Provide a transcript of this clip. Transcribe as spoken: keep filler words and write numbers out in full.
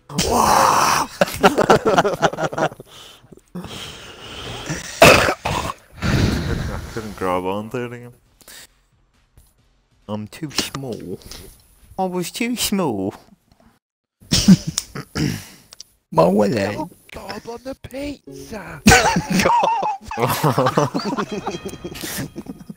Wow! I couldn't grab onto it again. I'm too small. I was too small. My Willie. Oh, gob on the pizza!